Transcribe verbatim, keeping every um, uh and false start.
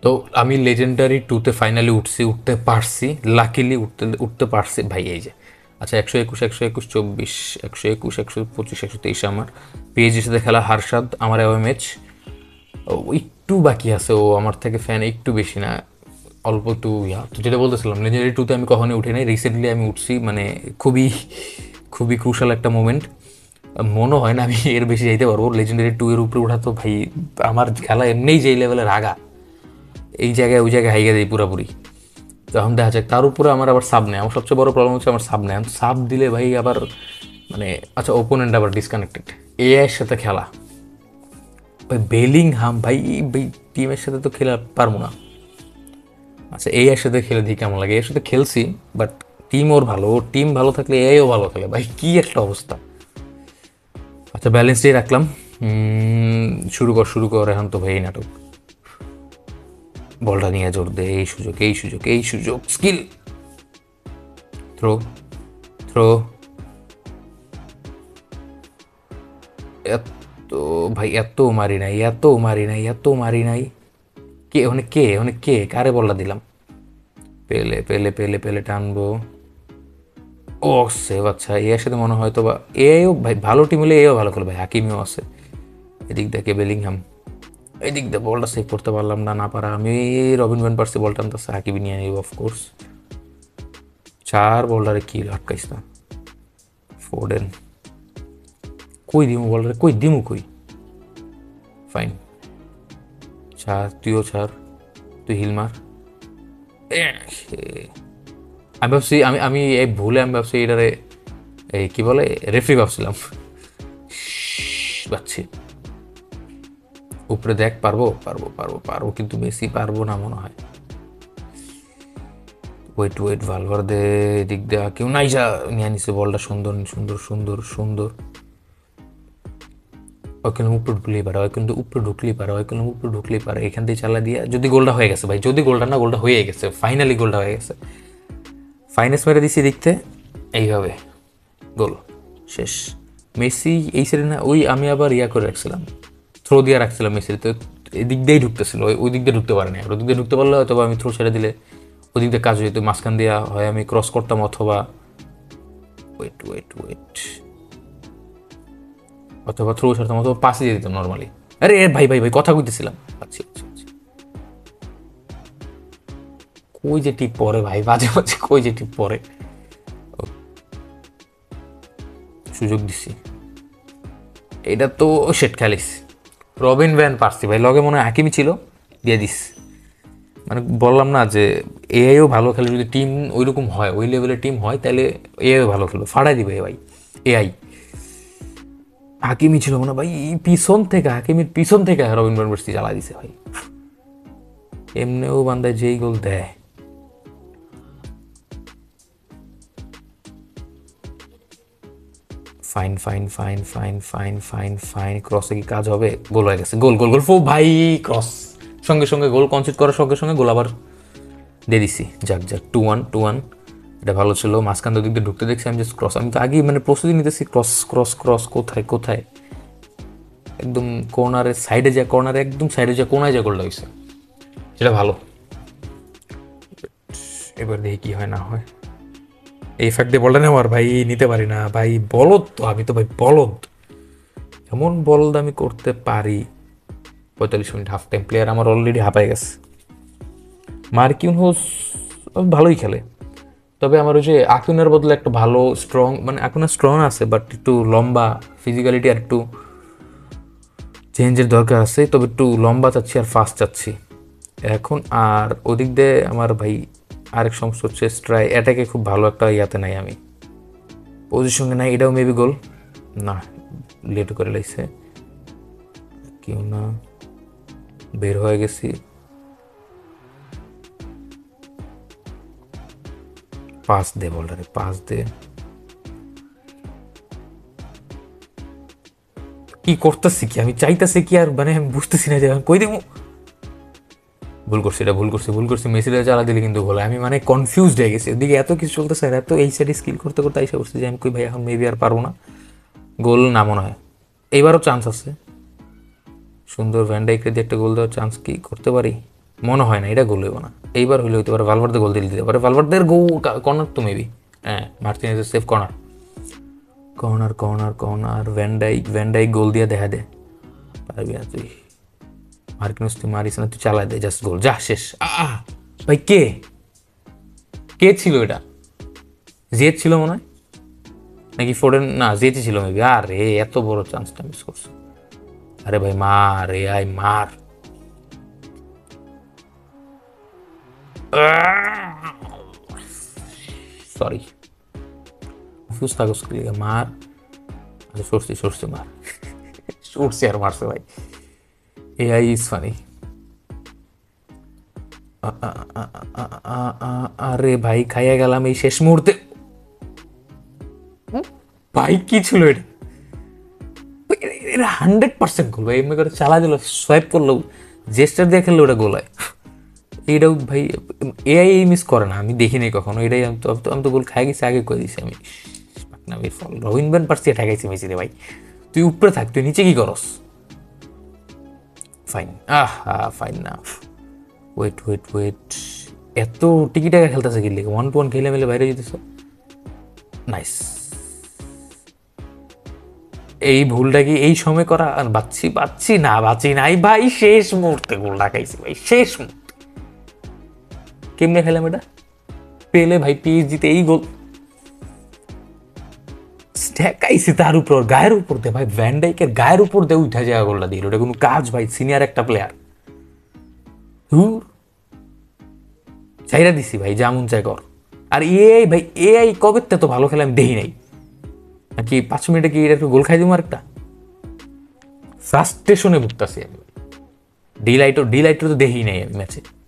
তো আমি লেজেন্ডারি টুতে ফাইনালি উঠছি, উঠতে পারছি, লাকিলি উঠতে উঠতে পারছি ভাই। এই যে আচ্ছা, একশো একুশ একশো একুশ চব্বিশ একশো একুশ একশো পঁচিশ একশো তেইশ আমার পিএইচজির সাথে খেলা হারসাদ আমার এ ম্যাচ। ও একটু বাকি আছে, ও আমার থেকে ফ্যান একটু বেশি না, অল্প একটু ইয়া। তো যেটা বলতেছিলাম, লেজেন্ডারি টুতে আমি কখনোই উঠি নাই, রিসেন্টলি আমি উঠছি, মানে খুবই খুবই ক্রুশাল একটা মোমেন্ট। মনে হয় না আমি এর বেশি যাইতে পারবো। লেজেন্ডারি টু এর উপরে ওঠা তো ভাই, আমার খেলা এমনিই যেই লেভেলের আগা, এই জায়গায় ওই জায়গায় হাইগে দেয় পুরোপুরি। তো এখন দেখা যাক, তার উপরে আমার আবার সাব নেই। আমার সবচেয়ে বড় প্রবলেম হচ্ছে আমার সাব নেই। সাব দিলে ভাই আবার মানে, আচ্ছা ওপোনেন্ট আবার ডিসকানেক্টেড, এআইয়ের সাথে খেলা ভাই, বেলিং হাম ভাই, ভাই টিমের সাথে তো খেলা পারবো না। আচ্ছা এই এর সাথে খেলে দেখি কেমন লাগে, এর সাথে খেলছি, বাট টিম ওর ভালো, ওর টিম ভালো থাকলে এও ভালো খেলে ভাই, কি একটা অবস্থা। আচ্ছা ব্যালেন্স দিয়ে রাখলাম। শুরু কর শুরু কর এখন তো ভাই এই নাটক। বলটা নিয়ে জোর দে, এই সুযোগ এই সুযোগ এই সুযোগ, স্কিল থ্রো থ্রো। এত ভাই, এত মারি নাই, এত মারি নাই, এত মারি নাই। কে ওখানে, কে ওখানে, কে কারে বলটা দিলাম? পেলে পেলে পেলে পেলে টানবো। ও সেভ, আচ্ছা এর সাথে মনে হয় তো বা এও ভাই ভালো টিম হলে এও ভালো খেলে ভাই, হাকিমিও আছে। এদিক দেখে বেলিংহাম, এদিক দিয়ে বলটা সেভ করতে পারলাম না, না পারা আমি। রবিন ভ্যান পার্সি বলটা আনতেছে, হাকিমি নিয়ে নিব অফকোর্স। চার বলটারে কি আটকাইস না। ফোর্ডেন কই দিমু বলটারে, কই দিমু কই? ফাইন, ছাড় তুইও ছাড়, তুই হিল মার। আমি ভাবছি, আমি আমি এই ভুলে আমি ভাবছি এটারে এই কি বলে রেফারি ভাবছিলাম। পাচ্ছি উপরে দেখ, পারবো পারবো পারবো পারবো, কিন্তু মেসি পারবো না মনে হয়। ওয়েট ওয়েট ভালভার দে, দিক দেওয়া কেউ নাই, যা নিয়ে নিছে বলটা, সুন্দর সুন্দর সুন্দর সুন্দর। ওইখানে উপরে ঢুকলেই পারে, ওই কিন্তু উপরে ঢুকলেই পারে, ওই কিন্তু উপরে ঢুকলেই পারে, এখান থেকে চালা দিয়ে যদি গোলটা হয়ে গেছে ভাই, যদি গোলটা না, গোলটা হয়ে গেছে, ফাইনালি গোলটা হয়ে গেছে। ফাইনাস মেরে দিছি দেখতে, এইভাবে গোল শেষ। মেসি এই সাইডে না, ওই আমি আবার ইয়া করে রাখছিলাম, থ্রো দিয়ে রাখছিলাম মেসির, তো এদিক দিয়েই ঢুকতেছিল, ওই দিক দিয়ে ঢুকতে পারেনি। ওই দিক দিয়ে ঢুকতে পারলে হয়তো আমি থ্রো ছেড়ে দিলে ওই দিক দিয়ে কাজ হইতো, মাঝখান দিয়ে হয় আমি ক্রস করতাম, অথবা ওয়েট ওয়েট ওয়েট অথবা থ্রো ছাড়তাম, অথবা পাশে দিয়ে দিতাম নর্মালি। আরে ভাই ভাই ভাই কথা কইতেছিলাম। আচ্ছা আচ্ছা আচ্ছা, কই যে টিপ পরে ভাই, বাজে বাজে কই যে টিপ পরে। সুযোগ দিছি, এটা তো সেট খেলিস। রবিন ভ্যান পার্সি ভাই, লগে মনে হয় হাকিমি ছিল, দিয়ে দিস। মানে বললাম না যে এআইও ভালো খেলে, যদি টিম ওইরকম হয়, ওই লেভেলের টিম হয়, তাহলে এআইও ভালো খেলো, ফাড়াই দিবে ভাই এআই। হাকিমি ছিল মনে ভাই, পিছন থেকে হাকিমির পিছন থেকে রবিন ভ্যান পার্সি জ্বালা দিছে ভাই। এমনিও বান্দায় যেই গোল দেয়। Fine fine fine fine fine fine fine, ক্রসে কি কাজ হবে? গোল হয়ে গেছে, গোল গোল গোল, ফো ভাই ক্রস, সঙ্গে সঙ্গে গোল কনসিড করার সঙ্গে সঙ্গে গোল আবার দিয়ে দিছি। যাক যাক, টু ওয়ান টু ওয়ান, এটা ভালো ছিল। মাঝখান দিক দিয়ে ঢুকতে দেখছি আমি, জাস্ট ক্রস, আমি তো আগেই মানে প্রস্তুতি নিতেছি, ক্রস ক্রস ক্রস, কোথায় কোথায়, একদম কর্নারের সাইডে যা, কর্নারে একদম সাইডে যা, কোনায় যা গোলটা হয়েছে, সেটা ভালো। এবার দেখি কি হয় না হয়। এই ফ্যাক্ট দিয়ে বলটা নেওয়ার ভাই, নিতে পারি না ভাই, বলদ তো আমি, তো ভাই বলদ, এমন বলদ আমি করতে পারি। পঁয়তাল্লিশ মিনিট হাফ টাইম, প্লেয়ার আমার অলরেডি হাঁপায় গেছে। মার্কিন হোস ভালোই খেলে, তবে আমার ওই যে আকুনের বদলে একটা ভালো স্ট্রং, মানে আকুনা স্ট্রং আছে, বাট একটু লম্বা ফিজিক্যালিটি আর একটু চেঞ্জের দরকার আছে, তবে একটু লম্বা চাচ্ছি আর ফাস্ট চাচ্ছি এখন। আর ওদিক দিয়ে আমার ভাই আরেক সমস্যা হচ্ছে, স্ট্রাই অ্যাটাকে খুব ভালো একটা ইয়াতে নাই আমি, পজিশনে নাই। এটাও মেবি গোল না, লেট করে লাইছে, কেউ না, বের হয়ে গেছি। পাস দে বলটারে, পাস দে। কি করতেছি কি আমি, চাইতেছি কি আর, মানে আমি বুঝতেছি না যে কই দেবো। ভুল করছি, এটা ভুল করছি ভুল করছি মেসিটা চালা দিলে কিন্তু গোল, আমি মানে কনফিউজড হয়ে গেছি, ওদিকে এত কিছু চলতেছে, এত এই সাইডে স্কিল করতে করতে এসে করছি যে আমি কই ভাই এখন মেবি আর পারবো না। গোল না মনে হয়, এইবারও চান্স আছে। সুন্দর ভ্যান ডাইককে দিয়ে একটা গোল দেওয়ার চান্স কি করতে পারি? মনে হয় না এটা গোল হইব না, এইবার হইলে হইতে পারে ভালভার্দে গোল দিলে দিতে পারে, ভালভার্দের গোল কর্নার তো মেবি, হ্যাঁ মার্টিনেজের safe corner, corner corner corner Van Dijk Van Dijk goal দিয়ে দেখা দে, পারবি না তুই, মার্কিনস তুই মারিস না, তুই চালাই দে জাস্ট গোল, যা শেষ। আহ ভাই কে কে ছিল এটা, জেদ ছিল মনে হয় নাকি ফোর্ডেন, না জেদই ছিল মেবি। আরে এত বড় চান্সটা মিস করছে, আরে ভাই মার রে আই মার, সরি কনফিউজ থাকো লিগে মার, আচ্ছা সরছি সরছি মার, সরছি আর মারছে ভাই, এআই ইজ ফানি। আরে ভাই খাইয়া গেলাম এই শেষ মুহূর্তে, ভাই কি ছিল এটা, এটা হান্ড্রেড পার্সেন্ট গোল ভাই, এমনি করে চালা দিল সোয়াইপ করলো, জেস্টার দিয়ে খেললো ওটা গোল হয়, এইটাও ভাই এআই মিস করে না, আমি দেখিনি কখনো, এটাই আমি তো আমি তো গোল খাই গেছি আগে করে দিছি আমি, ফল রবিন ভ্যান পার্সিয়া ঠেকাইছি মেসি রে ভাই, তুই উপরে থাক, তুই নিচে কি করস, ফাইন আহ ফাইন না, ওয়েট ওয়েট ওয়েট, এত টিকি টাকা খেলতেছে কি লিগে, ওয়ান টু ওয়ান খেলে মেলে বাইরে যেতেছ, নাইস। এই ভুলটা কি এই সময় করা, আর বাচ্ছি বাচ্ছি না বাচ্ছি নাই ভাই, শেষ মুহূর্তে গোল ঢাকাইছি ভাই, শেষ মুহূর্তে কেমনে খেলাম এটা, পেলে ভাই পিএসজিতে এই গোল ঠেকাইছি তার উপর গায়ের উপর দে ভাই, ভ্যান্ডাইকের গায়ের উপর দিয়ে উঠা যাওয়া গোলটা দিল, ওটা কোনো কাজ ভাই, সিনিয়র একটা প্লেয়ার, হুর চাইরা দিছি ভাই, যেমন চাই কর। আর এআই ভাই এআই কবে তো ভালো খেলে আমি দেখি নাই, নাকি পাঁচ মিনিটে কি এটা একটু গোল খাই দিব একটা, ফ্রাস্ট্রেশনে ভুগতাছি আমি, ডিলাইটও ডিলাইটও তো দেখি নাই আমি ম্যাচে।